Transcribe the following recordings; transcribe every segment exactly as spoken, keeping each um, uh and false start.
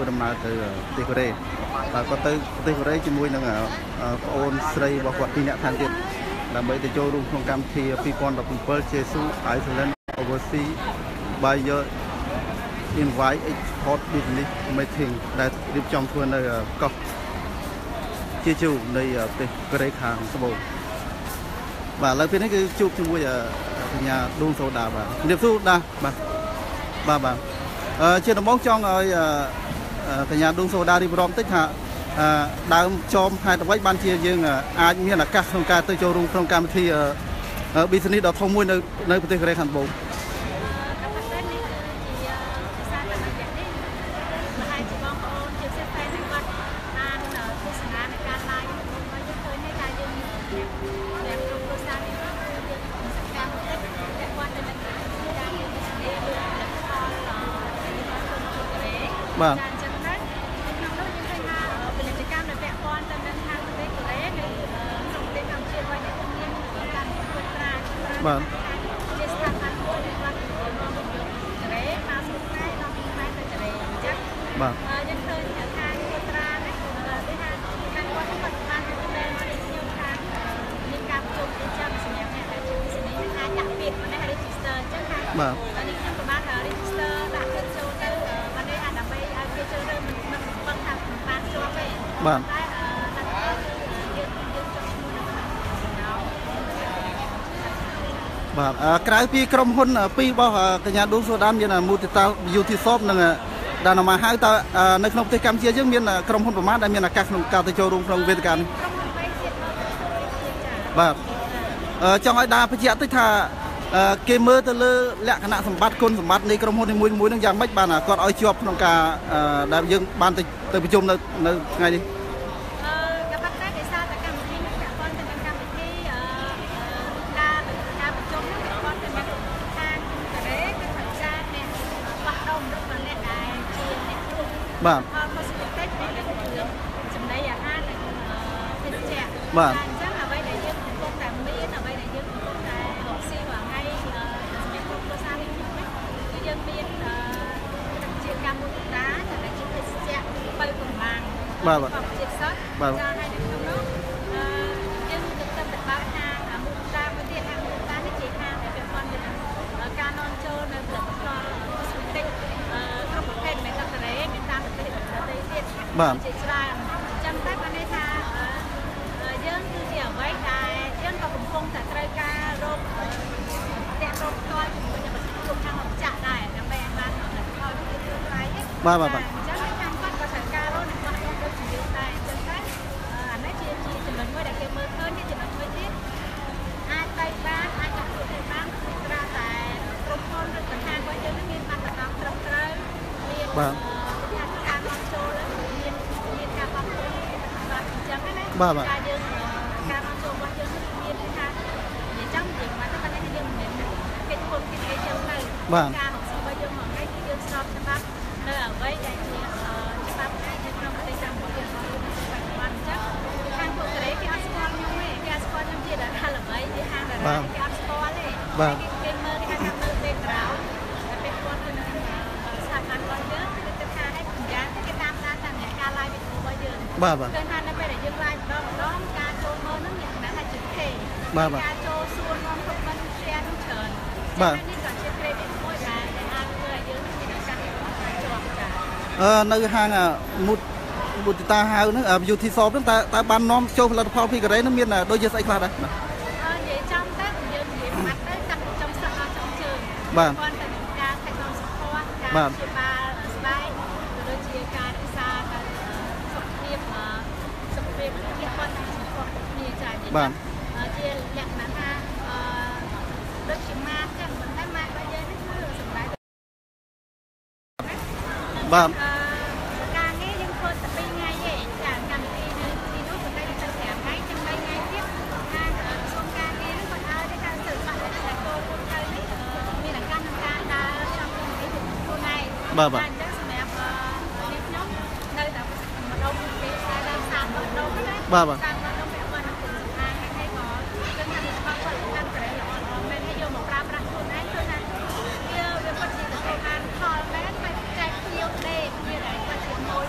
ធ្វើដំណើរទៅប្រទេសកូរ៉េបាទគាត់ទៅប្រទេសកូរ៉េជាមួយនឹងប្អូនស្រីរបស់គាត់ពីរនាក់ថែមទៀតដើម្បីទៅចូលរួមក្នុងកម្មវិធី two thousand seventeen ជាស៊ូ Iceland Overseas Buyer Invite Export Business Meeting ដែលរៀបចំធ្វើនៅកោះជាជូនៃប្រទេសកូរ៉េខាងត្បូងបាទឥឡូវពេលនេះគឺជួបជាមួយកញ្ញាឌូងសូដាបាទជំរាបសួរដាបាទបាទបាទអឺជាដំបូងចង់ឲ្យកញ្ញាឌូងសូដារៀបរាប់តិចថាដើមចំហេតុអ្វីបានជាយើងអាចមានឱកាសក្នុងការទៅចូលរួមក្នុងកម្មវិធី business ដ៏ធំមួយនៅនៅប្រទេសកូរ៉េខាងត្បូងបាទបាទបាទបាទបាទបាទក្រៅពីក្រុមហ៊ុនពីររបស់កញ្ញាឌូងសូដាមាន Multital Beauty Shop និងដែលមកហៅតើនៅក្នុងប្រទេសកម្ពុជាយើងមានក្រុមហ៊ុនប្រមាណដែលមានឱកាសក្នុងការទៅចូលរួមក្នុងវេទិកានេះបាទចង់ឲ្យដាបញ្ជាក់តិចថាគេមើលទៅលើលក្ខណៈសម្បត្តិគុណសម្បត្តិនៃក្រុមហ៊ុននីមួយៗនឹងយ៉ាងម៉េចបានគាត់ឲ្យជាប់ក្នុងការដែលយើងបានទៅទៅប្រជុំនៅនៅថ្ងៃនេះបាទចំណីអាហារនិងភេសជ្ជៈបាទអញ្ចឹងអ្វីដែលយើងកំពុងតែមានអ្វីដែលយើងកំពុងតែរកស៊ីរាល់ថ្ងៃសម្រាប់ក្រុមគ្រួសារនេះគឺយើងមានជាកម្មវិធីតាដែលជាភេសជ្ជៈបើកម្លាំងបាទជាតិសុទ្ធបាទហើយនៅក្នុងនោះយើងទឹកទឹកទៅបើកហាងមូលតាមួយទៀតហាងមូលតានេះជាហាងដែលពាក់ព័ន្ធទៅនឹងការនាំចូលនៅផលិតផលកូស្មេតិកគ្រប់ប្រភេទមិនថាកូរ៉េមានតាមប្រទេសដទៃទៀតបាទជាច្រើនអញ្ចឹងតែបានន័យថាយើងគឺជាអ្វីដែលយើងក៏កំពុងតែត្រូវការរកតាក់រកផ្ទាល់ជាមួយនឹងគ្រប់ខាងម្ចាស់ដែរដើម្បីឲ្យបានផលិតផលជាទូទៅបាទបាទបាទអញ្ចឹងខាងគាត់ក៏ត្រូវការរកនឹងគាត់ដូចជាយើងដែរអញ្ចឹងតែអានេះជាជាចំណុចមួយដែលគេមើលឃើញជាចំណុចមួយទៀតអាចទៅបានអាចទៅទៅបានក្រៅតែគ្រប់គ្រងឬក៏ខាងរបស់យើងមានបានតំណងត្រឹមត្រូវមានបាទការនាំចូលមានមានការបោះពុម្ពបាទអញ្ចឹងណាបាទការយើងការនាំចូលរបស់យើងមានថានិយាយចំនិយាយមកទៅតែយើងមិនមែនកិច្ចគុំកិច្ចអីចឹងទៅការរកស៊ីរបស់យើងមកថ្ងៃគឺយើងស្របច្បាប់នៅអ្វីដែលជាច្បាប់នៅក្នុងប្រទេសកម្ពុជារបស់យើងបច្ចុប្បន្នអញ្ចឹងខាងពួកកូរ៉េគេអត់ស្គាល់ខ្ញុំទេគេអត់ស្គាល់ខ្ញុំជាតារាល្បីជាហាងតារាគេអត់ស្គាល់ទេបាទគេមើលគេថាមើលពេលក្រោយតែពេលគាត់ទៅនឹងស្ថាប័នរបស់យើងគឺទៅថាឲ្យប្រញាប់គេតាមដានតាមការ live វីដេអូរបស់យើងបាទបាទគឺថានៅពេលដែលយើង live ម្ដងម្ដងការចូលមើលហ្នឹងមានគណៈថាជាថេបាទការចូលសួរនាំគ្រប់មិន share នឹងច្រើនបាទនេះក៏ជា credit មួយដែលអាចធ្វើឲ្យយើងមានឱកាសជាប់ចាអឺនៅហាងមុតមុតតាហៅហ្នឹង beauty shop ហ្នឹងតើតើបាននាំចូលផលិតផលពីកូរ៉េហ្នឹងមានដូចជាស្អីខ្លះដែរបាទអឺនិយាយចំទៅយើងនិយាយបាត់ទៅចាប់ចំសឹកដល់ចំជើងបាទគាត់ទៅការថែទាំសុខភាពការព្យាបាលស្បែកដូចជាការរក្សាសុខភាពសុខភាពគេគាត់សុខភាពគ្នាចា៎បាទជាលក្ខណៈថាអឺដូចជាម៉ាស់ចឹងមិនតែម៉ាស់របស់យើងនេះគឺសម្រាប់បាទការងារយើងធ្វើតែពីរថ្ងៃទេចាកម្មវិធីនៅទីនោះក៏តែទៅប្រាំថ្ងៃចាំបីថ្ងៃទៀតខាងក្រសួងការងារនោះគាត់ឲ្យថាសិល្បៈដែលចូលរួមទៅនេះមានឱកាសក្នុងការដើរចង់ទៅនេះខ្លួនឯងបាទបាទអញ្ចឹងសម្រាប់នេះខ្ញុំនៅតែម្ដងពីតែដើរសាមម្ដងណាបាទបាទតាមម្ដងពាក់ព័ន្ធនឹងគុណសម្ដែងហើយក៏គឺថាមានបបផលិតកម្មកូរ៉េល្អល្អមែនហើយយកមកប្រើប្រាស់ខ្លួនឯងគឺថាវាវាពិតជាទទួលបានផលមែនតែចែកភ្ញៀវទេវាដែលគាត់ជាម៉ូ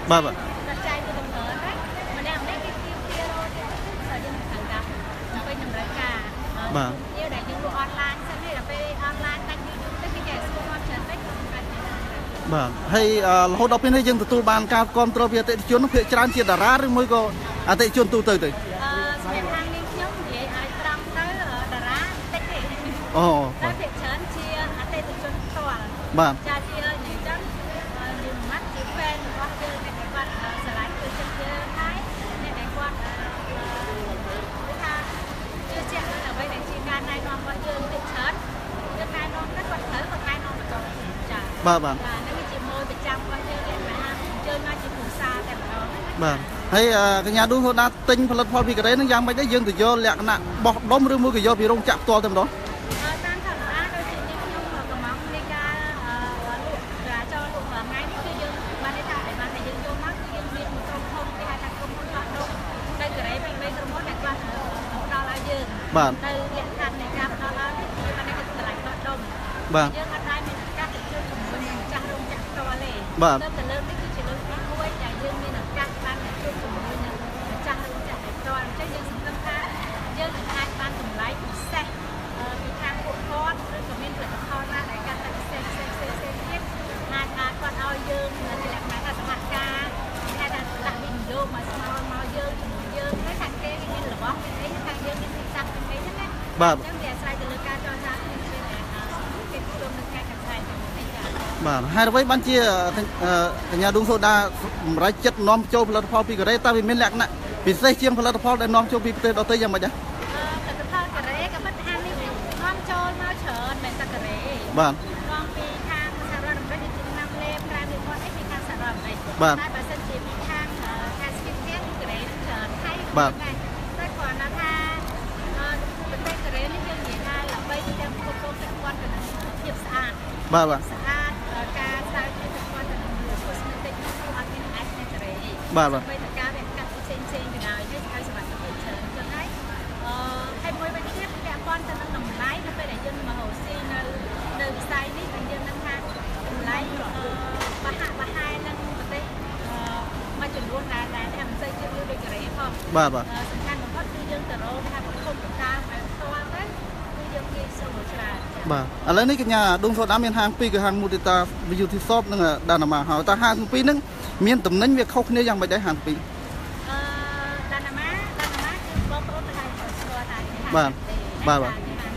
បាទបាទតែចែកទៅដំណើរហ្នឹងម្នាក់ម្នាក់គេគៀបគៀរទៅតែយើងមិនខាងការពេញតម្រូវការបាទយើងដែលយើងលក់អនឡាញសិននេះដល់ពេលអនឡាញដាច់យូរទៅគេចេះស្គាល់មកច្រើនពេកបាទហើយរហូតដល់ពេលនេះយើងទទួលបានការគ្រប់គ្រងពីអតិថិជនភាគច្រើនជាតារាឬមួយក៏អតិថិជនទូទៅទៅអឺសម្រាប់ខាងនេះខ្ញុំនិយាយឲ្យត្រង់ទៅតារាតិចទេអូតែភាគច្រើនជាអតិថិជនផ្ទាល់បាទចាជានិយាយចឹងយើងមិនជា fan របស់យើងអ្នកដែលគាត់ស្រឡាញ់គឺចិត្តយើងហើយអ្នកដែលគាត់គឺថាជឿជាក់លើអ្វីដែលជាការណែនាំរបស់យើងតិចច្រើនយើងណែនាំទៅគាត់ត្រូវគាត់ណែនាំបន្តចាបាទបាទនេះគឺជាម៉ូយប្រចាំរបស់យើងដែលថាយើងមកជាគ្រួសារតែម្ដងបាទហើយកញ្ញាឌូសូដាទិញផលិតផលពីកូរ៉េនឹងយ៉ាងម៉េចដែរយើងទៅយកលក្ខណៈបោះដុំឬមួយក៏យកពីរោងចក្រផ្ទាល់តែម្ដងតាមធម្មតាដូចជាខ្ញុំកំងនៃការលក់រាចូលលក់ថ្ងៃនេះគឺយើងបានថាឲ្យបានតែយើងយកមកគឺយើងមានក្រុមហ៊ុនគេហៅថាក្រុមហ៊ុនបោះដុំទៅកូរ៉េពីបីក្រុមហ៊ុនដែលគាត់ផ្ដល់ឲ្យយើងបាទទៅលក្ខខណ្ឌនៃការផ្ដល់ឲ្យគឺបានតែតម្លៃបោះដុំបាទយើងអត់ដែរមានការទៅជួយជំនួយចាស់រោងចក្រផ្ទាល់ទេបាទទៅលើនេះគឺជាលើកទីមួយដែលយើងមានឱកាសបានជួយជំនួយនឹងចាស់រោងចក្រផ្ទាល់អញ្ចឹងយើងសង្ឃឹមថាយើងនឹងអាចបានតម្លៃពិសេសពីខាងពួកគាត់ឬក៏មានផលិតផលណាដែលកាន់តែពិសេសផ្សេងផ្សេងផ្សេងទៀតអាចអាចគាត់ឲ្យយើងនៅលក្ខណៈថាសហការគេថាដាក់វីដេអូមកស្មោមកយើងជាមួយយើងហើយខាងគេមានរបស់មានអីខាងយើងមានទីតាំងមានអីហ្នឹងណាបាទអញ្ចឹងវាអាស្រ័យទៅលើការចរចាគ្នាពេលគេជួបនឹងការកសាយទៅនេះចាបាទហើយអ្វីបានជាកញ្ញាឌូសូដាសម្រាប់ចិត្តនាំចូលផលិតផលពីកូរ៉េតើវាមានលក្ខណៈពិសេសជាងផលិតផលដែលនាំចូលពីប្រទេសដទៃយ៉ាងម៉េចដែរផលិតផលកូរ៉េក៏មិនថានេះនាំចូលមកច្រើនមែនតែកូរ៉េបាទនាំពីខាងសហរដ្ឋអាមេរិកជាឆ្នាំលេក្រៅពីគាត់អីពីខាងសហរដ្ឋអាមេរិកបាទតែបើសិនជាពីខាងខាងស្គីនទៀតកូរ៉េនឹងច្រើនថៃបាទតែគាត់ថាថាប្រទេសកូរ៉េនេះយើងនិយាយថាដើម្បីទាំងគ្រប់គ្រងទាំងគាត់ទៅនឹងភាពស្អាតបាទបាទស្អាតការស្អាតជាទាំងគាត់ទៅនឹងគោលនយោបាយនោះអត់មានអាចនៅកូរ៉េបាទបាទបីតការវាកាត់ផ្សេងផ្សេងទៅហើយហើយសុខភាពច្រើនអញ្ចឹងហើយអឺហើយមួយវិញទៀតពាក់ព័ន្ធទៅនឹងតម្លៃនៅពេលដែលយើងមករកស៊ីនៅនៅវិស័យនេះគឺយើងនឹងថាតម្លៃបហាក់បហែលនឹងប្រទេសមួយចំនួនដែលដែលថាមិនសូវជឿលើដូចកូរ៉េផងបាទបាទសំខាន់បំផុតគឺយើងទៅរកថាប្រភពតាមផ្ទាល់ទៅគឺយើងងាយស្រួលច្រើនបាទឥឡូវនេះកញ្ញាឌូសូដាមានហាងពីរគឺហាង Mutita Beauty Shop និង Danama ហើយតើហាងពីរហ្នឹងមានតំណែងវាខុសគ្នាយ៉ាងម៉េចដែរហាងពីរអឺ Danama Danama គឺបងប្អូនទៅឲ្យស្គាល់ថាបាទបាទបាទ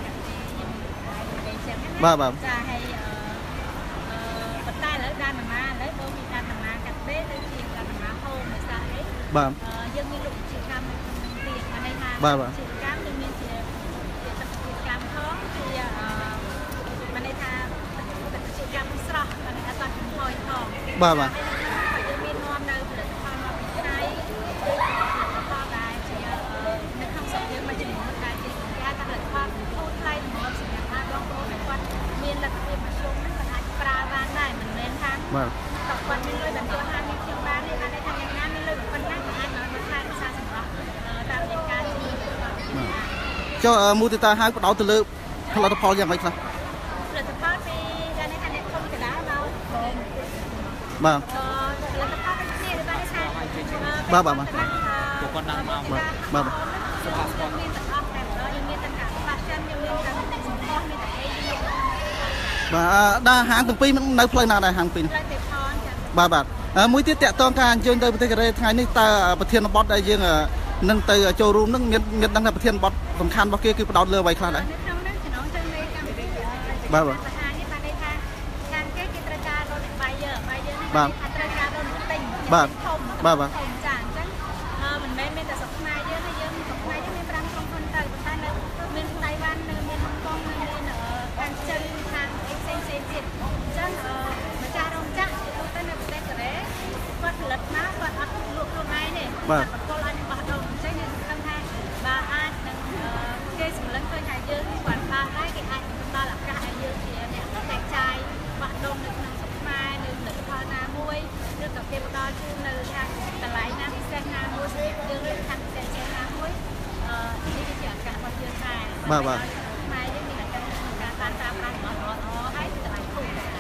បាទបាទចាហើយអឺប៉ុន្តែឥឡូវ Danama ឥឡូវបងមាន Danama កាត់ដេទៅជា Danama Home ដោយសារអីបាទយើងមានលក់ជាកម្មនៅក្នុងទៀតអានេះថាបាទបាទជាកម្មយើងមានជាជាទឹកជាកម្មផងជាអឺមិនន័យថាទឹកជាកម្មស្រស់មិនថាអត់ចំហុយផងបាទបាទយើងមាននាំនៅផលិតផលមកពីថៃផលដែលជានៅក្នុងស្រុកយើងមួយចំនួនដែលជាការផលិតផលធូរថ្លៃល្មមសម្រាប់បងប្អូនដែលគាត់មានលទ្ធភាពមធ្យមហ្នឹងគាត់អាចប្រើបានដែរមិនមែនថាបាទគាត់មានលុយបន្តហាងនេះខ្ញុំបានទេបានថាយ៉ាងណាមានលុយប៉ុណ្ណាក៏អាចមកខែភាសាសម្រាប់តាមនៃការជួយចុះមូទិតាហៅបដោតទៅលើផលិតផលយ៉ាងម៉េចខ្លះផលិតផលពីដែលថាអ្នកធំកណ្ដាលមកបាទផលិតផលដូចគ្នាបានថាបាទបាទបាទគាត់ដាក់មកបាទបាទសុខភាពមានទាំងអស់តែយើងមានទាំងការបាត់ចាំយើងមានទាំងសម្ភារមានតែអីបាទដល់ហាងទាំងពីរនៅផ្លូវណាដែរហាងពីរបាទបាទមួយទៀតតាក់ទងការអញ្ជើញទៅប្រទេសកូរ៉េថ្ងៃនេះតើប្រធានបទដែលយើងនឹងទៅចូលរួមនឹងមានមានដឹងថាប្រធានបទសំខាន់របស់គេគឺផ្ដោតលើអ្វីខ្លះដែរនៅក្នុងហ្នឹងចំណងជើងនៃកម្មវិធីបាទបាទបរិហារនេះបានន័យថាខាងគេគេត្រូវការរក buyer buyer នេះបាទត្រូវការរកទិញបាទបាទបាទចាអញ្ចឹងមិនមែនមានតែស្រុកខ្មែរយើងទេយើងស្រុកខ្មែរយើងមានប្រាំក្រុមហ៊ុនទៅប៉ុន្តែនៅមានតៃវ៉ាន់នៅមានហុងកុងនៅមានខាងចិនខាងអីផ្សេងផ្សេងទៀតអញ្ចឹងម្ចាស់រោងចក្រជាទូទៅនៅប្រទេសកូរ៉េគាត់ផលិតមកគាត់អត់លក់ខ្លួនឯងទេបាទបកគលឲ្យបោះដុំអញ្ចឹងយើងសង្ឃឹមថាបើអាចនឹងគេសម្លឹងឃើញថាយើងគាត់បានដែរគេអាចផ្ដល់ឱកាសឲ្យយើងជាអ្នកចែកចាយបោះដុំនៅក្នុងស្រុកខ្មែរនៅផលិតផលណាមួយឬក៏គេផ្ដល់ជូននៅខាងតម្លៃណាពិសេសណាមួយសម្រាប់យើងឬខាងពិសេសណាមួយអឺនេះគឺជាឱកាសរបស់យើងដែរបាទបាទខ្មែរយើងមានឱកាសក្នុងការតាមតាមបានល្អល្អហើយតម្លៃធូរ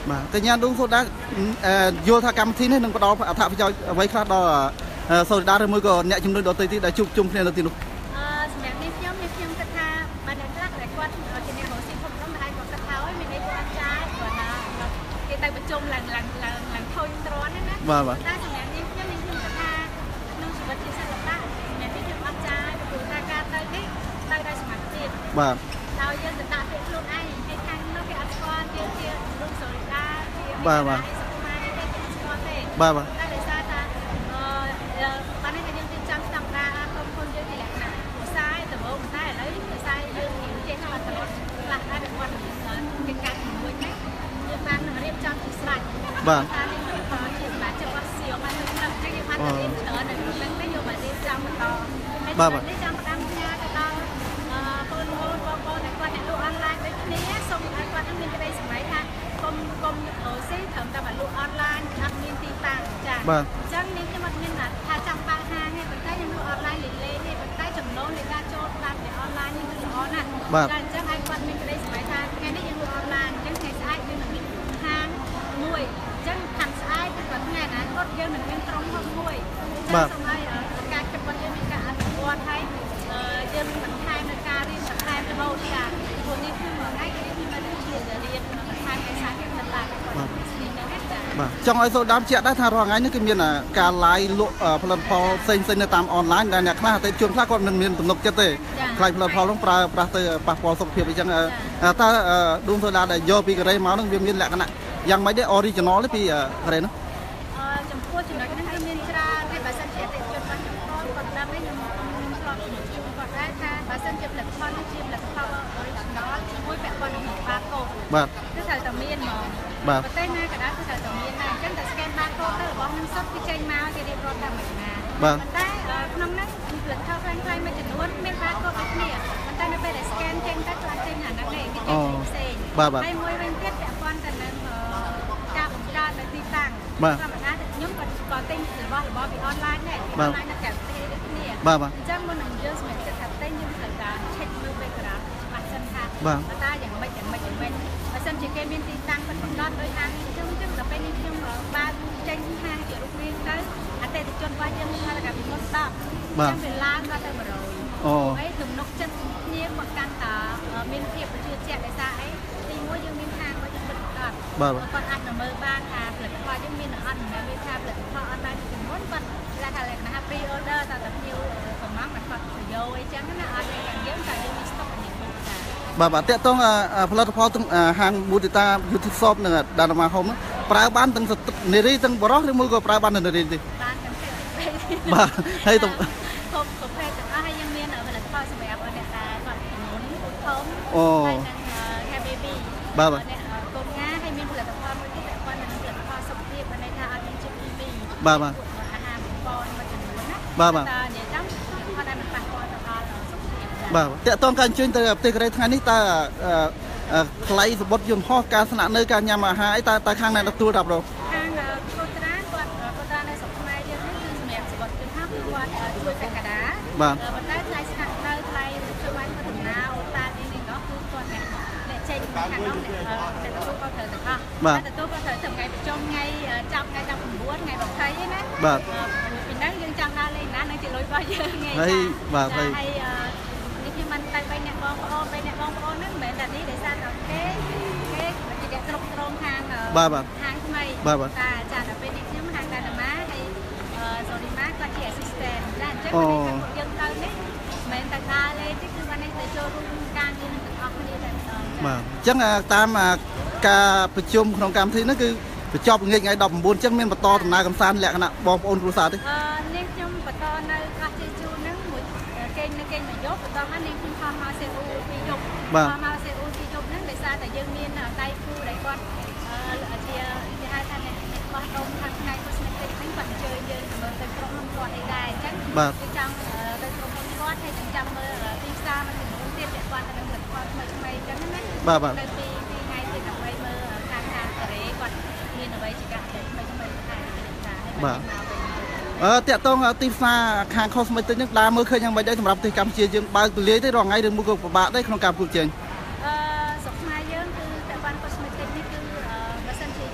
បាទកញ្ញាឌុងសូដាយល់ថាកម្មវិធីនេះនឹងផ្ដល់អត្ថប្រយោជន៍អ្វីខ្លះដល់សូដាឬមួយក៏អ្នកជំនួយដទៃទៀតដែលជួបជុំគ្នានៅទីនោះអឺសម្រាប់នេះខ្ញុំនេះខ្ញុំគិតថាបានអ្នកខ្លះដែលគាត់ជាអ្នករកស៊ីធំៗមិនអាចគាត់គិតថាអើយមានអីគាត់ចាយគាត់ណាគេទៅប្រជុំឡើងឡើងឡើងឡើងធុញទ្រាន់ណាបាទបាទតែសម្រាប់នេះខ្ញុំនេះខ្ញុំគិតថាក្នុងជីវិតជាសិល្បៈសម្រាប់នេះខ្ញុំអត់ចាយព្រោះថាការទៅនេះទៅដោយសមត្ថភាពបាទដោយយើងទៅដាក់ពាក្យខ្លួនឯងហើយខាងនោះគេអត់ស្គាល់យើងជារូបសូរីដាជាបាទបាទបាទបាទតែដោយសារថាអឺបាននេះយើងទីចាំស្តង់ដារក្រុមហ៊ុនយើងជាលក្ខណៈភាសាដំបូងតែឥឡូវភាសាយើងនិយាយចេះគាត់ត្រឡប់ខ្លះដែរគាត់គេកាត់មួយណាយើងបានរៀបចំពីស្រាច់បាទថានេះមិនខុសជាសម្រាប់របស់សៀវបានទៅដល់ចឹងយើងបានរៀបច្រើននៅនឹងទៅយកមករៀបចំបន្តបាទបាទនេះចាំផ្ដាំផ្ញើទៅដល់បងប្អូនបងប្អូនដែលគាត់អ្នកលក់អនឡាញដូចគ្នាសូមឲ្យគាត់នឹងមានក្តីស្រមៃថាគុំគុំអូសេត្រឹមតែមកលក់អនឡាញអត់មានទីតាំងចា៎អញ្ចឹងនេះខ្ញុំអត់មានថាចាំបើកហាងទេប៉ុន្តែខ្ញុំលក់អនឡាញលេលេទេប៉ុន្តែចំណូលនៃការចូលតាមពីអនឡាញនេះគឺល្អណាស់ចា៎អញ្ចឹងឲ្យគាត់មានក្តីស្រមៃថាថ្ងៃនេះយើងលក់អនឡាញអញ្ចឹងថ្ងៃស្អែកយើងនឹងមានហាងមួយអញ្ចឹងខាងស្អែកគឺគាត់ថ្ងៃណាគាត់យើងនឹងមានក្រុមហ៊ុនមួយចា៎សូមឲ្យការចាប់បាត់យើងមានការអនុវត្តឲ្យយើងបន្ថែមនៅការរៀនបន្ថែមរហូតចា៎ព្រោះនេះគឺមួយថ្ងៃគឺខ្ញុំបានរៀនរៀនបន្ថែមឯកសារគេមិនបានគាត់ស្នីនឹងចា៎បាទចង់ឲ្យសូដាមជាក់ដែរថារាល់ថ្ងៃនេះគឺមានការ live លក់ផលិតផលផ្សេងផ្សេងនៅតាមអនឡាញដែលអ្នកខ្លះអតិថិជនខ្លះគាត់មិនមានទំនុកចិត្តទេខ្លាចផលិតផលនោះប្រើប្រាស់ទៅប៉ះពាល់សុខភាពអញ្ចឹងតើឌូងសូដាដែលយកពីកូរ៉េមកនោះវាមានលក្ខណៈយ៉ាងម៉េចដែរ original ទេពីកូរ៉េនោះអឺចំពោះចំណុចនេះគឺមានច្រើនតែបើសិនជាអតិថិជនគាត់ខ្ញុំគាត់ដឹងទេខ្ញុំខ្ញុំឆ្លងគាត់ដែរថាបើសិនជាផលិតផលនេះជាផលិតផល original ជាមួយពាក់ព័ន្ធនឹង barcode បាទគឺត្រូវតែមានហ្មងបាទប្រទេសណាក៏ដោយគឺត្រូវតែមានដែរអញ្ចឹងតែ scan barcode ទៅរបស់នឹងសុទ្ធគឺចេញមកគេរៀបរាប់តាមមួយណាប៉ុន្តែក្នុងហ្នឹងផលិតផលខ្លាំងៗមួយចំនួនមាន barcode ដូចគ្នាប៉ុន្តែនៅពេលដែល scan ចេញទៅគឺអត់ចេញអាហ្នឹងទេគេចេញផ្សេងហើយមួយវិញទៀតពាក់ព័ន្ធទៅនឹងការបង្កើតនៅទីតាំងធម្មតាខ្ញុំក៏ក៏ទិញរបស់របស់ពីអនឡាញដែរអនឡាញនៅក្រៅប្រទេសដូចគ្នាបាទបាទអញ្ចឹងមុននឹងយើងសម្រាប់ចិត្តថាទិញយើងត្រូវការ check មើល background ច្បាស់សិនថាតើយ៉ាងម៉េចយ៉ាងម៉េចយ៉ាងម៉េចបើសិនជាគេមានទីតាំងប៉ុណ្ណឹងដល់ដោយហាងខ្ញុំអញ្ចឹងដល់ពេលនេះខ្ញុំបើកចេញហាងជារូបរាងទៅអតិថិជនរបស់យើងថាតែពីមុនដប់អញ្ចឹងវាឡើងដល់ទៅone hundredអូអីទំនុកចិត្តគ្នាគាត់កាន់តាមានភាពជឿជាក់ដោយសារអីទីមួយយើងមានហាងរបស់យើងពិតប្រាកដគាត់អាចមើលបានថាផលិតផលយើងមានអត់មិនមែនមានថាផលិតផលអត់បានចំនួនគាត់គេថាលក្ខណៈ pre order តើតាភ្ញៀវប្រមាណគាត់គាត់យកអីចឹងណាអត់តែយ៉ាងយើងតែយើងមាន stock នេះបាទបាទតើតងផលិតផលហាង Mudita Beauty Shop និង Dharma Home ប្រើបានទាំងនារីទាំងបរិសុទ្ធឬមួយក៏ប្រើបាននារីទេបានទាំងពីរបាទហើយទៅគ្រប់ប្រភេទទាំងអស់ហើយយើងមានផលិតផលសម្រាប់អ្នកដែលគាត់ចំនួនធំអូហើយនឹង Hair Baby បាទបាទអ្នកកូនងាហើយមានផលិតផលមួយទៀតពាក់ព័ន្ធនឹងផលិតផលសុខភាពបានន័យថាអត់មានជាតិគីមីបាទបាទអាហារបំពន់មួយចំនួនណាបាទបាទតើនិយាយតាមផលដែលមិនប៉ះពាល់ទៅដល់សុខភាពបាទតើតងការអញ្ជើញទៅប្រទេសកូរ៉េថ្ងៃនេះតើថ្លៃសម្បត្តិយន្តហោះការស្នាក់នៅការញ៉ាំអាហារអីតើតើខាងណាទទួលរាប់រកខាងកូត្រាគាត់កូត្រានៅស្រុកខ្មែរយើងនេះគឺសម្រាប់សម្បត្តិយន្តហោះគឺគាត់ជួយពាក់កណ្ដាលបាទប៉ុន្តែថ្លៃស្នាក់នៅថ្លៃជួយបានធ្វើដំណើរអូតានេះនេះនោះគឺគាត់អ្នកអ្នកចេញខាងនោះអ្នកទទួលគាត់ត្រូវទាំងអស់តែទទួលគាត់ត្រូវថ្ងៃប្រជុំថ្ងៃចាប់ថ្ងៃចាប់nineថ្ងៃtwentyឯណាបាទពីហ្នឹងយើងចង់ដើរលេងណានឹងជាលុយរបស់យើងថ្ងៃហើយបាទហើយនេះខ្ញុំបានតែបីអ្នកបងប្អូនបីអ្នកបងប្អូនហ្នឹងមិនមែនតែនេះដោយសារតែគេគេជាអ្នកគ្រប់គ្រងហាងបាទបាទហាងថ្មីបាទបាទតែចាដល់ពេលនេះខ្ញុំហាងដាណាម៉ាហើយសូនីម៉ាគាត់ជា assistant ចាអញ្ចឹងយើងទៅនេះមិនមែនតែដើរលេងទេគឺបាននេះទៅចូលរួមការងារនឹងទាំងអស់គ្នាតែម្ដងបាទអញ្ចឹងតាមការប្រជុំក្នុងកម្មវិធីនេះគឺបញ្ចប់ថ្ងៃថ្ងៃnineteenអញ្ចឹងមានបន្តដំណើរកម្សាន្តលក្ខណៈបងប្អូនគ្រួសារទេអឺនាងខ្ញុំបន្តនៅខ្លះជិះជូនហ្នឹងមួយគេនៅគេមកយប់បន្តមកនាងខ្ញុំខំមកសេអ៊ូពីយប់ខំមកសេអ៊ូពីយប់ហ្នឹងដោយសារតែយើងមានដៃគូដែលគាត់ជាគេហៅថាអ្នកអ្នកបោះដុំខាងថ្ងៃ cosmetic ហ្នឹងគាត់អញ្ជើញយើងទៅមើលទៅក្រុមហ៊ុនគាត់អីដែរអញ្ចឹងគឺចង់ទៅក្រុមហ៊ុនគាត់ហើយនឹងចាំមើលទីផ្សារមួយចំនួនទៀតពាក់ព័ន្ធទៅនឹងផលិតផលថ្មីថ្មីអញ្ចឹងណាបាទបាទនៅពីពីថ្ងៃទៀតដើម្បីមើលខាងខាងកូរ៉េគាត់មានអ្វីជាការថ្មីថ្មីថ្មីថាបាទអឺតាក់តងទីផ្សារខាង cosmetic ហ្នឹងដើរមើលឃើញយ៉ាងម៉េចដែរសម្រាប់ប្រទេសកម្ពុជាយើងបើកទូលាយទេរាល់ថ្ងៃឬមួយក៏ពិបាកដែរក្នុងការប្រកួតប្រជែងអឺស្រុកខ្មែរយើងគឺពាក់ព័ន្ធ cosmetic នេះគឺបើសិនជា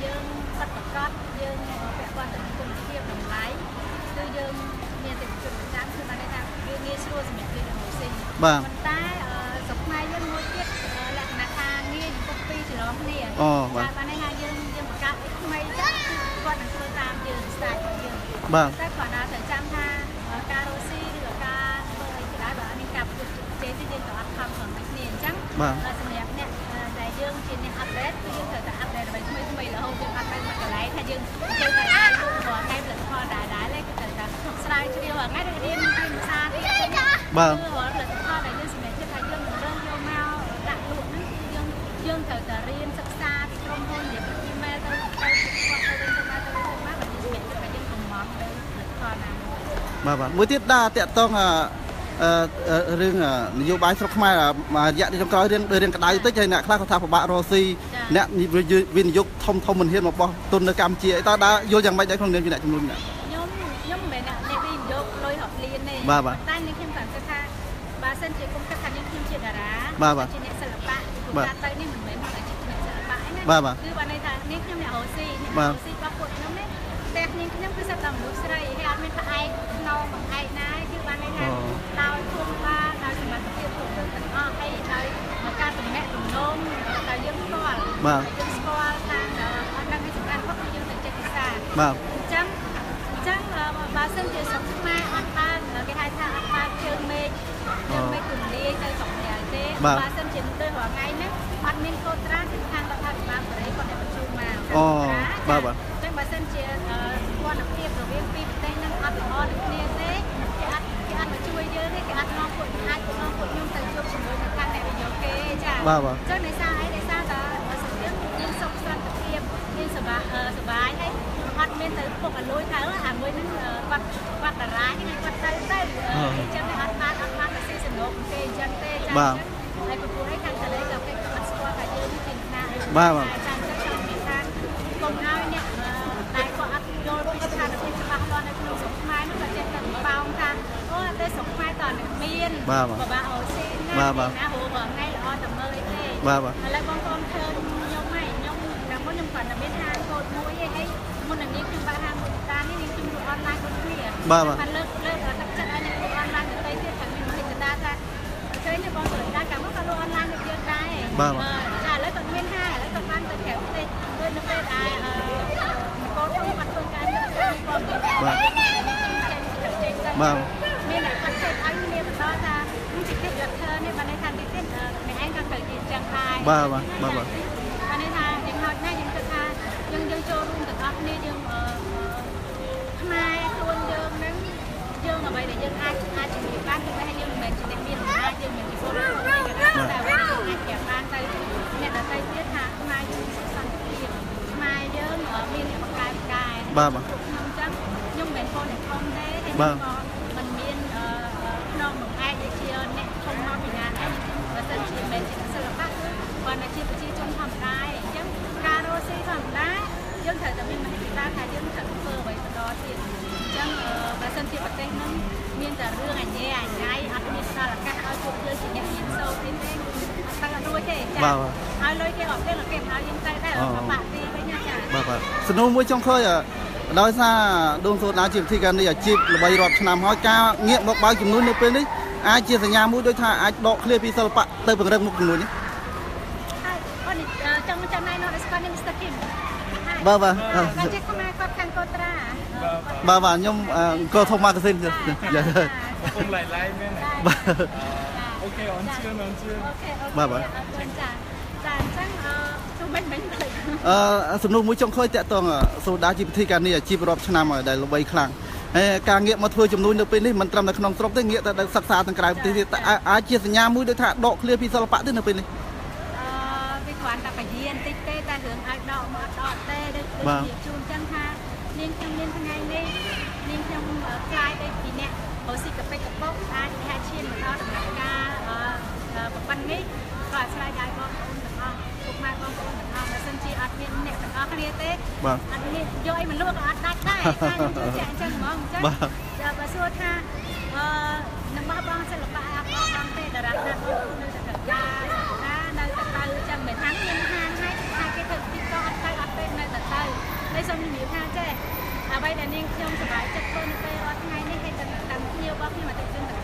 បាទតែសុខខ្មែរយើងមួយទៀតលក្ខណៈការងារពុកពីច្រឡំគ្នាអូបាទបានន័យថាយើងយើងបង្កើតថ្មីចឹងគាត់នឹងធ្វើតាមយើងស្ដាយយើងបាទតែគាត់ណាត្រូវចាំថាការរស់ស៊ីឬការធ្វើអីក៏ដោយបើអត់មានការប្រកួតជ័យទេយើងក៏អត់ខំប្រឹងតែគ្នាអញ្ចឹងសម្រាប់អ្នកដែលយើងជាអ្នកអាប់ដេតគឺយើងត្រូវតែអាប់ដេតអ្វីថ្មីថ្មីរហូតយើងអត់ទៅមួយកន្លែងថាយើងយើងតែអាចធ្វើថ្ងៃផលិតផលដែរដែរគឺត្រូវតែស្រាវជ្រាវថ្ងៃរៀនរៀនភាសាទៀតបាទផលិតផលដែលយើងសម្រាប់ចិត្តថាយើងនឹងរើសយកមកដាក់លក់ហ្នឹងយើងយើងត្រូវតែរៀនសិក្សាពីក្រុមហ៊ុននិយាយពី email ទៅទៅគាត់ទៅវិញទៅមកទៅវិញទៅមកបើយើងសម្រាប់ចិត្តថាយើងកំងទៅផលណាបាទបាទមួយទៀតដែរតាក់ទងរឿងនយោបាយស្រុកខ្មែររយៈចុងក្រោយរឿងរឿងក្តៅតិចហើយអ្នកខ្លះគាត់ថាពិបាករស់ស៊ីអ្នកវិនិយោគធំធំមិនហ៊ានមកបោះទុននៅកម្ពុជាអីតើដើរយល់យ៉ាងម៉េចដែរក្នុងនាមជាអ្នកជំនួយអ្នកខ្ញុំខ្ញុំមិនមែនអ្នកវិនិយោគលុយរាប់លានទេតែនេះខ្ញុំគាត់ថាបើសិនជាគុំគិតថាយើងខ្ញុំជាតារាជាអ្នកសិល្បៈគឺការទៅនេះមិនមែនមកជាអ្នកសិល្បៈទេណាគឺបើន័យថានេះខ្ញុំអ្នករស់ស៊ីអ្នករស់ស៊ីរបស់ពួកខ្ញុំនេះតែខ្ញុំខ្ញុំគឺសិតតែមនុស្សស្រីហើយអត់មានថាឯកក្នុងមួយឯកណាគឺបានន័យថាដោយភូមិបាលដោយសមត្ថភាពគ្រប់គ្រងទាំងអស់ហើយដោយការតំណែងតំណងដែលយើងស្គាល់បាទយើងស្គាល់តាមអត់ដឹងឲ្យសំខាន់គាត់យើងទៅចិត្តភាសាបាទអញ្ចឹងអញ្ចឹងបើសិនជាស្រុកខ្មែរអត់បានគេហៅថាអត់បានជើងមេឃជើងមេឃទូលាយទៅស្រុកក្រៅទេបើសិនជាដូចរាល់ថ្ងៃនេះអត់មានកូនត្រាគឺខាងរដ្ឋាភិបាលបរិយាគាត់តែបញ្ជូនមកអូបាទបាទអញ្ចឹងបើសិនជាគុណភាពរវាងពីរប្រទេសហ្នឹងអត់ល្អដូចគ្នាទេគេអត់គេអត់មកជួយយើងទេគេអត់នាំពួកអាចនាំពួកខ្ញុំទៅជួបជាមួយនឹងខាងអ្នកវិនិយោគគេចាបាទបាទអញ្ចឹងដោយសារអីដោយសារតែបើសិនយើងយើងសុខសន្តិភាពយើងសុបាយសុបាយហើយអត់មានទៅពុកឲ្យលួយទៅអាមួយហ្នឹងគាត់គាត់តារាហ្នឹងគាត់ទៅទៅអញ្ចឹងអត់បានអត់បានទៅស៊ីសំណុកទេអញ្ចឹងទេចាបាទហើយពពួកឯងខាងកន្លែងក៏គេអត់ស្គាល់ថាយើងជាណាបាទបាទចាអញ្ចឹងខ្ញុំនិយាយថាកុំឲ្យអ្នកតែគាត់អត់យល់ពីស្ថានភាពច្បាស់លាស់នៅក្នុងស្រុកខ្មែរនោះក៏ចេះតែបោងថាអូតែស្រុកខ្មែរតើនឹងមានបាទបាទបាទអូស៊ីណាបាទបាទណាហូបថ្ងៃល្អតែមើលអីទេបាទបាទឥឡូវបងប្អូនឃើញខ្ញុំហើយខ្ញុំតាមមុនខ្ញុំគាត់តែមានហាងកូនមួយឯងហើយមុននឹងនេះខ្ញុំបើកហាងមួយតានេះនេះខ្ញុំលក់អនឡាញដូចគ្នាបាទបាទលើកលើកទឹកចិត្តឲ្យអ្នកលក់អនឡាញទៅទៀតតែមានមហិច្ឆតាថាឃើញបងប្អូនដែរកាលមកក៏លក់អនឡាញដូចយើងដែរបាទចាឥឡូវគាត់មានហាងឥឡូវគាត់បានទៅក្រៅប្រទេសដូចនៅពេលដែលកូនខ្ញុំគាត់ធ្វើការនៅក្នុងកូនបាទបាទមានអ្នកគាត់ធ្វើឲ្យគ្នាបន្តថានេះជាកិច្ចរដ្ឋានេះបានន័យថាទីទៀតអ្នកឯងក៏ត្រូវជាចឹងដែរបាទបាទបាទបាទបានន័យថាយ៉ាងហោចណាស់យើងគិតថាយើងយើងចូលរួមទាំងអស់គ្នាយើងខ្មែរខ្លួនយើងហ្នឹងយើងអ្វីដែលយើងអាចអាចជំនួយបានគឺថាយើងមិនមែនជាអ្នកមានអំណាចយើងមិនជាពលរដ្ឋទេតែអ្វីដែលយើងអាចប្រាប់បានទៅអ្នកដទៃទៀតថាខ្មែរយើងសុខសន្តិភាពខ្មែរយើងមានអ្នកបង្កើតកែបាទបាទខ្ញុំចឹងខ្ញុំមិនមែនកូនអ្នកធំទេហើយខ្ញុំក៏មិនមានក្នុងមួយឯកដូចជាអ្នកធំមកពីណាដែរបើសិនជាមិនជាសិល្បៈគឺគាត់តែជាប្រជាជនធម្មតាអញ្ចឹងការរស់ស៊ីធម្មតាយើងត្រូវតែមានមហិច្ឆតាថាយើងត្រូវធ្វើអ្វីបន្តទៀតអញ្ចឹងបើសិនជាប្រទេសហ្នឹងមានតែរឿងអញ្ញែអញ្ញៃអត់មានស្ដារឱកាសឲ្យពួកយើងជាអ្នកមានសូត្រទេតែអត់រួចទេចាឲ្យលុយគេអត់ទេគេឲ្យយើងទៅដែរបាក់ទីវិញណាចាបាទបាទសំណួរមួយចុងក្រោយដោយសារដួងសូត្រណាជាវិធីការនេះអាជីពល្បីរាប់ឆ្នាំហើយការងាកមកបើកចំនួននៅពេលនេះអាចជាសញ្ញាមួយដូចថាអាចដកឃ្លាពីសិល្បៈទៅពង្រឹងមុខចំនួននេះហើយអូនចង់ចាំណៃនោះស្គាល់នេះមីស្ទ័រគីមបាទបាទគាត់ចេះខ្មែរគាត់ខាងកូត្រាបាទបាទខ្ញុំអង្គរធំម៉ាហ្កាស៊ីនយ៉ាខ្ញុំឡៃឡៃមែនបាទអូខេអូនជឿអូនជឿអូខេអូខេបាទបាទចាចាអញ្ចឹងអឺជុំវិញវិញអឺសំណួរមួយចុងក្រោយតាក់ទងសូដាជាពិធីការនេះអាជីពរាប់ឆ្នាំហើយដែលល្បីខ្លាំងហើយការងាកមកធ្វើចំនួននៅពេលនេះមិនត្រឹមតែក្នុងស្រុកទេងាកទៅសិក្សាទាំងក្រៅប្រទេសទៀតអាចជាសញ្ញាមួយដូចថាដកឃ្លាពីសិល្បៈទេនៅពេលនេះអឺវាគ្រាន់តែបញ្ញាបន្តិចទេតែរឿងឲ្យដកមកដកទេដូចជាជូនចឹងថានាងខ្ញុំមានថ្ងៃនេះនាងខ្ញុំខ្លាយទៅពីអ្នកអូស៊ីកាពេកកប៉ុកអាចថាឈានមកដល់ដំណាក់កាលប៉ុណ្ណេះក៏ឆ្លើយដល់បងប្អូនទាំងអស់ពុកម៉ែបងប្អូនទាំងអស់បើសិនជាអត់មានអ្នកទាំងអស់គ្នាទេអត់មានយកអីមកលក់ក៏អត់ដាច់ដែរតែជួយចាក់អញ្ចឹងហ្មងអញ្ចឹងបើសួរថាអឺនឹងបោះបង់សិល្បៈអត់បោះបង់ទេតារាណាបងនៅតែត្រូវការណានៅតែទៅអញ្ចឹងមិនថាមានហាងហើយថាគេធ្វើទីកអត់ទៅអត់ទេនៅតែទៅហើយសូមនិយាយថាចេះអ្វីដែលនាងខ្ញុំសប្បាយចិត្តធ្វើនៅពេលរាល់ថ្ងៃនេះហើយទាំងទាំងភ្ញៀវរបស់ខ្ញុំអតិថិជនទាំងអស់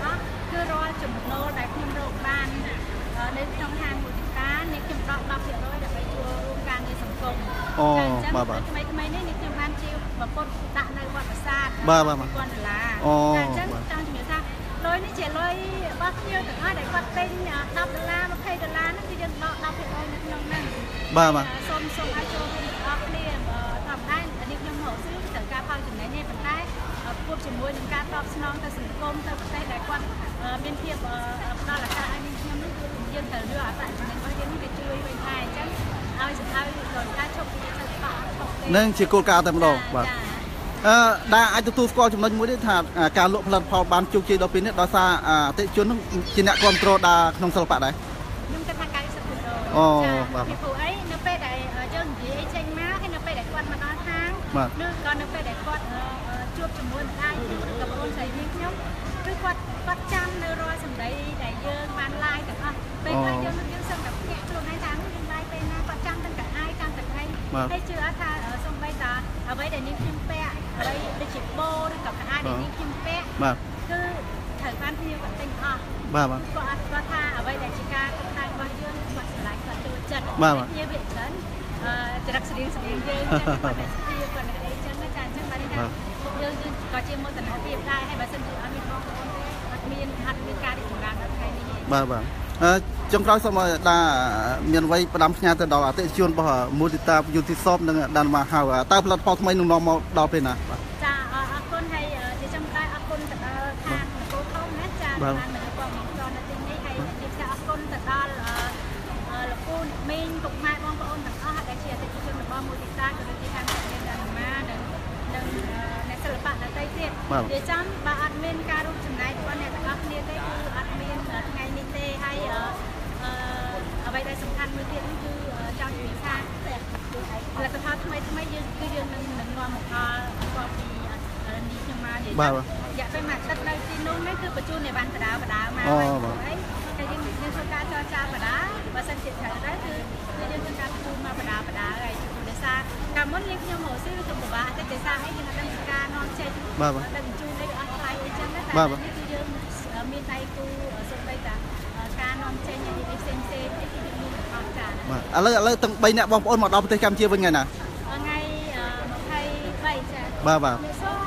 គឺរាល់ចំណូលដែលខ្ញុំរកបាននៅក្នុងហាងមូលនិធិការនេះខ្ញុំដក ដប់ភាគរយ ដើម្បីចូលរួមការងារសង្គមអូបាទបាទថ្មីថ្មីនេះខ្ញុំបានជាប្រពន្ធដាក់នៅវត្តប្រាសាទបាទបាទបាទដុល្លារអូអញ្ចឹងចង់ជំរាបថាលុយនេះជាលុយរបស់ខ្ញុំទាំងអស់ដែលគាត់ពេញដប់ដុល្លារ ម្ភៃដុល្លារហ្នឹងគឺយើងដក ដប់ភាគរយ នៅក្នុងហ្នឹងបាទបាទសូមសូមឲ្យចូលរួមទាំងអស់គ្នាធម្មតានេះខ្ញុំរកស៊ីត្រូវការផលចំណេញទេប៉ុន្តែគួបជាមួយនឹងការតបស្នងទៅសង្គមទៅប្រទេសដែលគាត់មានភាពផ្ដល់ឱកាសឲ្យខ្ញុំនេះគឺយើងត្រូវយកអត្តសញ្ញាណរបស់យើងនេះទៅជួយវិញដែរអញ្ចឹងឲ្យឲ្យដល់ការឈប់ពីទៅបកនឹងជាគោលការណ៍តែម្ដងបាទអឺដែលអាចទទួលស្គាល់ចំណុចមួយនេះថាការលក់ផលិតផលបានជោគជ័យដល់ពេលនេះដោយសារអតិថិជននឹងជាអ្នកគ្រប់គ្រងដល់ក្នុងសិល្បៈដែរខ្ញុំគិតថា 九十ភាគរយ អូបាទពីព្រោះអីនៅពេលដែលយើងនិយាយចេញមកហើយនៅពេលដែលគាត់មកដល់ហាងឬក៏នៅពេលដែលគាត់ជួបជាមួយម្ដាយខ្ញុំឬក៏បងប្អូនស្រីនាងខ្ញុំគឺគាត់គាត់ចាំនៅរាល់សម្ដីដែលយើងបាន live ទាំងអស់ពេលខ្លះយើងយើងសឹងតែភ្ញាក់ខ្លួនឯងថាយើង live ពេលណាគាត់ចាំទាំងកាអាយចាំទាំងអីហើយជឿថាសូម្បីតាអ្វីដែលនាងខ្ញុំពាក់អ្វីដូចជាបូឬក៏កាអាយដែលនាងខ្ញុំពាក់បាទគឺត្រូវបានភ្ញៀវគាត់ទិញអស់បាទបាទគាត់អត់គាត់ថាអ្វីដែលជាការកត់ត្រារបស់យើងគាត់ឆ្លាញ់គាត់ចូលចិត្តបាទភ្ញៀវវាច្រើនអឺចរិតស្រៀងស្រៀងយើងចឹងគាត់តែស្ទាបគាត់អីចឹងណាចាអញ្ចឹងបានថាយើងក៏ជាមោទនភាពដែរហើយបើសិនជាអត់មានបងប្អូនអត់មានអត់មានការរីកចម្រើនដល់ថ្ងៃនេះបាទបាទអឺចុងក្រោយសូមឲ្យដាមានវ័យផ្ដាំផ្ញើទៅដល់អតិថិជនរបស់មូលនិធិយុតិសពនិងដានមកហៅតើផលិតផលថ្មីនឹងនាំមកដល់ពេលណាបាទចាអរគុណហើយជាចំដែរអរគុណទៅដល់ខាងនគរធំណាចាបានមកបងប្អូននៅទីនេះហើយជាផ្សាយអរគុណទៅដល់លោកពូអ្នកមីងពុកម៉ែបងប្អូនទាំងអស់ដែលជាអតិថិជនរបស់មូលនិធិក៏ដូចជាខាងសាលាដានម៉ានិងនិងអ្នកសិល្បៈដទៃទៀតនិយាយចំបើអត់មានការរួមចំណែករបស់អ្នកទាំងអស់គ្នាទេគឺអត់មានថ្ងៃនេះទេហើយអឺអ្វីដែលសំខាន់មួយទៀតគឺចង់និយាយថាផលិតផលថ្មីថ្មីយើងគឺយើងនឹងនឹងនាំមកដល់គាត់ពីនេះខ្ញុំមកនិយាយបាទរយៈពេលមួយអាទិត្យនៅទីនោះនេះគឺបញ្ជូននៃវ៉ាន់បដាបដាមកហើយហើយយើងយើងធ្វើការចរចាបដាបើសិនជាត្រូវដែរគឺគឺយើងធ្វើការបញ្ជូនមកបដាបដាហើយដោយសារកាលមុនយើងខ្ញុំរកស៊ីគឺពិបាកតែដោយសារអីយើងអត់ដឹងការនាំចេញបាទដឹងបញ្ជូននេះអត់ថ្លៃអីចឹងតែនេះគឺយើងមានដៃគូសូម្បីតាការនាំចេញនេះផ្សេងផ្សេងនេះគឺយើងមានអត់ចាបាទឥឡូវឥឡូវទាំងបីអ្នកបងប្អូនមកដល់ប្រទេសកម្ពុជាវិញថ្ងៃណាថ្ងៃម្ភៃបីចាបាទបាទ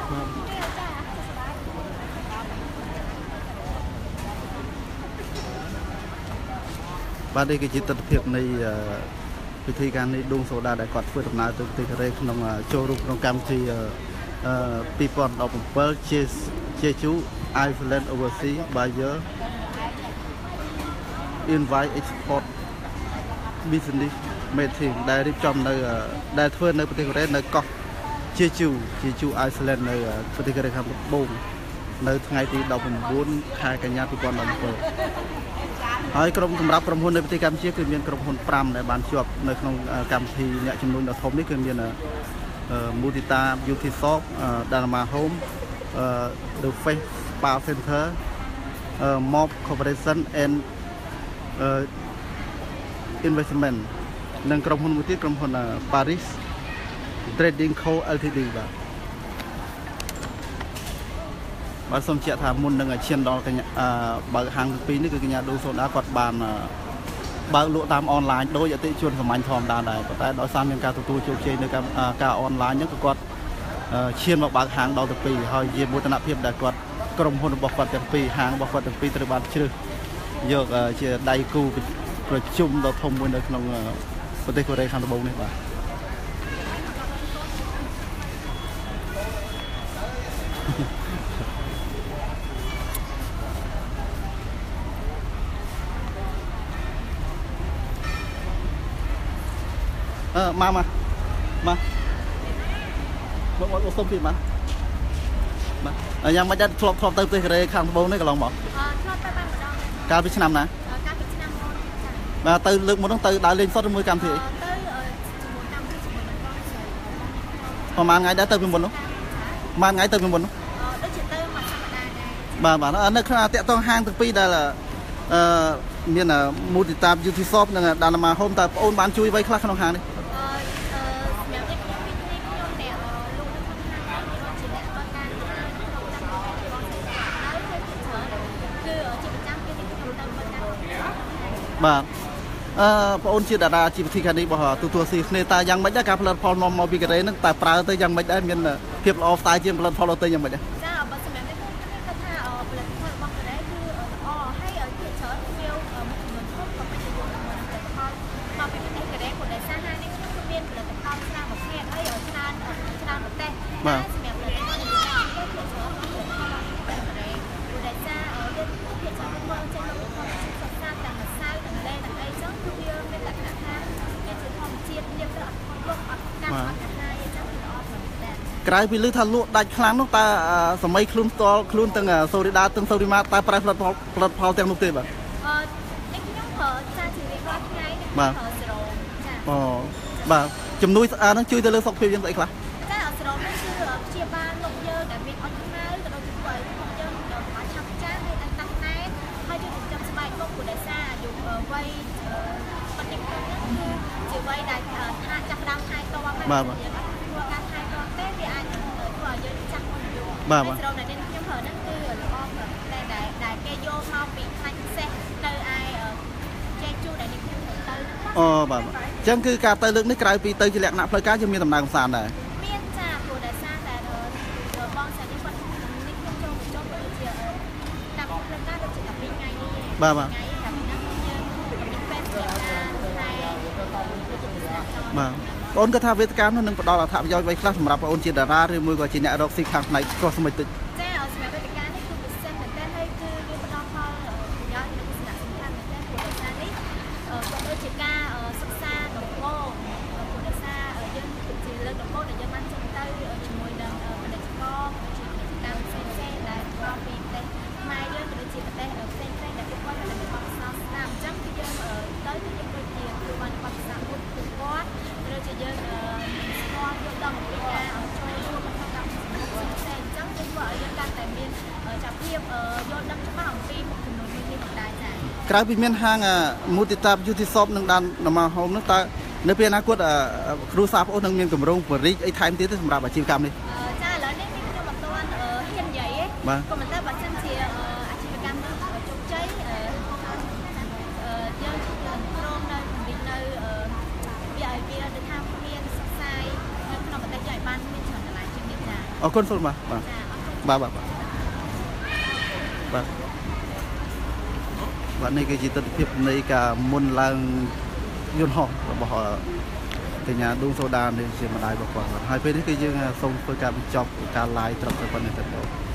បាទនេះគឺជាទស្សនវិជ្ជានៃពិធីការនេះដួងសូដាដែលគាត់ធ្វើដំណើរទៅប្រទេសកូរ៉េក្នុងចូលរួមក្នុងកម្មវិធីពីរពាន់ដប់bảyជាជាជូ Iceland Overseas Buyer Invite Export Business Meeting ដែលរៀបចំនៅដែលធ្វើនៅប្រទេសកូរ៉េនៅកោះជាជូជាជូ Iceland នៅប្រទេសកូរ៉េខាងត្បូងនៅថ្ងៃទីដប់៩ខែកញ្ញាពីរពាន់ដប់bảyហើយក្រុមសម្រាប់ក្រុមហ៊ុននៅប្រទេសកម្ពុជាគឺមានក្រុមហ៊ុនប្រាំដែលបានជាប់នៅក្នុងកម្មវិធីអ្នកជំនួយដ៏ធំនេះគឺមានមូលនិធិយុតិសព Dharma Home The Face Spa Center Mob Corporation and Investment និងក្រុមហ៊ុនមួយទៀតក្រុមហ៊ុន Paris Trading Co Ltd បាទបាទសូមជម្រាបថាមុននឹងឈានដល់កញ្ញាបើកហាងទីពីរនេះគឺកញ្ញាដូសូដាគាត់បានបើកលក់តាមអនឡាញដោយអតិថិជនសាមញ្ញធម្មតាដែរប៉ុន្តែដោយសារមានការទទួលជោគជ័យនៅការអនឡាញហ្នឹងក៏គាត់ឈានមកបើកហាងដល់ទីពីរហើយជាមោទនភាពដែលគាត់ក្រុមហ៊ុនរបស់គាត់ទាំងពីរហាងរបស់គាត់ទាំងពីរត្រូវបានជ្រើសយកជាដៃគូប្រជុំដ៏ធំមួយនៅក្នុងប្រទេសកូរ៉េខាងត្បូងនេះបាទអឺមកមកមកបងអត់សុំពីមកបាទយ៉ាងមិនដែរធ្លាប់ធ្លាប់ទៅប្រទេសកូរ៉េខាងត្បូងនេះកន្លងមកអឺធ្លាប់ទៅបានម្ដងកាលពីឆ្នាំណាកាលពីឆ្នាំមុនបាទទៅលើកមុនហ្នឹងទៅដើរលេងសុទ្ធជាមួយកម្មវិធីអីទៅជាមួយកម្មវិធីជាមួយបងស្រីប្រហែលថ្ងៃដែរទៅពីមុននោះប្រហែលថ្ងៃទៅពីមុននោះអឺដូចជាទៅមួយសប្តាហ៍ដែរបាទបាទនៅក្នុងតាក់ទងហាងទាំងពីរដែលអឺមានមូលនិធិយុតិសពនិងដានម៉ាហូមតើបងអូនបានជួយអ្វីខ្លះក្នុងហាងនេះចបាទអឺបងអូនជាតារាជីវវិធីខាងនេះរបស់ទូទួលស៊ីគ្នាតាយ៉ាងម៉េចដែរការផលិតផលនាំមកពីកូរ៉េហ្នឹងតែប្រើទៅយ៉ាងម៉េចដែរមានភាពល្អស្ទាយជាងផលិតផលទៅយ៉ាងម៉េចដែរចាបើសម្រាប់នេះគឺថាផលិតផលរបស់កូរ៉េគឺល្អហើយជាច្រើនវាមួយចំនួនធំក៏មានប្រយោជន៍ជាមួយនឹងផលិតផលមកពីប្រទេសកូរ៉េក៏ដែលសារហានេះខ្ញុំគឺមានផលិតផលច្រើនប្រភេទហើយច្រើនច្រើនប្រទេសបាទសម្រាប់ផលិតផលនេះគឺច្រើនផលិតផលរបស់កូរ៉េក៏ដែលសារយើងភាគច្រើនមកចេញមកពីផលិតផលទាំងម្សៅទាំងលេទាំងអីចឹងគឺវាមានលក្ខណៈថាវាជាធម្មជាតិនិយាយទៅអត់ខុសលោកអត់កាត់អត់កាហាអីចឹងគឺល្អមែនតើក្រៅពីលឺថាលក់ដាច់ខ្លាំងនោះតើសម័យខ្លួនផ្ទាល់ខ្លួនទាំងសូរីដាទាំងសូរីម៉ាតើប្រើផលិតផលផលិតផលទាំងនោះទេបាទអឺនេះខ្ញុំប្រើសារជារៀងរាល់ថ្ងៃបាទប្រើសេរ៉ូមចាអូបាទជំនួយស្អាតហ្នឹងជួយទៅលើសុខភាពយើងស្អីខ្លះចាសេរ៉ូមនេះគឺព្យាបាលមុខយើងដែលមានអុចខ្មៅក៏ដូចជាធ្វើឲ្យមុខយើងអាចឆាប់ចាស់ហើយអាចតាំងណែនហើយជួយចិញ្ចឹមស្បែកមុខព្រោះដោយសារអាយុវ័យប៉ុន្តែគឺជាវ័យដែលថាចាប់ដើមថែទាំហើយបាទធ្វើការថែទាំទេវាអាចធ្វើឲ្យយើងចាស់មុនអាយុបាទសេរ៉ូមដែលខ្ញុំប្រើហ្នឹងគឺល្អតែដែលគេយកមកពីផ្នែកពិសេសទៅឯចេជូដែលនេះខ្ញុំទៅអូបាទអញ្ចឹងគឺការទៅលើកនេះក្រៅពីទៅជាលក្ខណៈផ្លូវការយើងមានដំណើរកម្សាន្តដែរមានចាព្រោះដោយសារតែបងស្រីនេះគាត់នេះខ្ញុំចូលបញ្ចុះដូចជាតាមផ្លូវការដូចជាតែពីរថ្ងៃនេះបាទបាទថ្ងៃតែពីហ្នឹងយើងមានពេលជាការតែបាទបងគាត់ថាវេទិកានោះនឹងផ្ដល់អត្ថប្រយោជន៍អ្វីខ្លះសម្រាប់បងជាតារាឬមួយក៏ជាអ្នករកស៊ីខាងផ្នែកស្គាល់ស្មិចទឹកចាសម្រាប់វេទិកានេះគឺពិសេសមែនទែនហើយគឺវាផ្ដល់ផលប្រយោជន៍និងសារៈសំខាន់មែនទែនព្រោះដោយសារនេះក៏ដូចជាការសិក្សាដំបូងព្រោះដោយសារយើងជាលើកដំបូងដែលយើងបានចេញទៅជាមួយនឹងពាណិជ្ជករជាពាណិជ្ជកម្មផ្សេងផ្សេងដែលមកពីប្រទេសខ្មែរយើងក៏ដូចជាប្រទេសផ្សេងផ្សេងដែលពួកគាត់មានបទពិសោធន៍ស្ដាប់អញ្ចឹងគឺយើងទៅទៅយើងដូចជាគឺបានបទពិសោធន៍មួយពួកគាត់ឬជាយើងស្គាល់យល់ដឹងពីការចូលរួមក្នុងកម្មវិធីផ្សេងផ្សេងអញ្ចឹងគឺធ្វើឲ្យយើងកាន់តែមានចាប់ភាពយល់ដឹងច្បាស់អំពីមុខចំនួនមួយនេះផងដែរចា៎ក្រៅពីមានហាងមូតិតាយុតិសពនឹងដានដល់ហោមនោះតើនៅពេលអនាគតគ្រូសាស្ត្របងអូននឹងមានកម្រងបរិយអីថែមទៀតទេសម្រាប់អាជីវកម្មនេះចាឥឡូវនេះខ្ញុំមិនទាន់ហ៊ាននិយាយទេក៏មិនតែបើសិនជាអាជីវកម្មនេះជោគជ័យយើងក្រុមនៅពីនៅវាឲ្យវាដូចថាមានសិក្សានៅក្នុងប្រទេសយើងឲ្យបានមានច្រើនកន្លែងជាងនេះចាអរគុណសូមបាទបាទបាទបាទបាទបាទនេះគឺជាទស្សនវិជ្ជានៃការមុនឡើងយន្តហោះរបស់កញ្ញាឌូងសូដានេះជាម្ដាយរបស់គាត់ហើយពេលនេះគឺយើងសូមធ្វើការបញ្ចប់ការ live ត្រឹមតែប៉ុណ្្នេះទៅ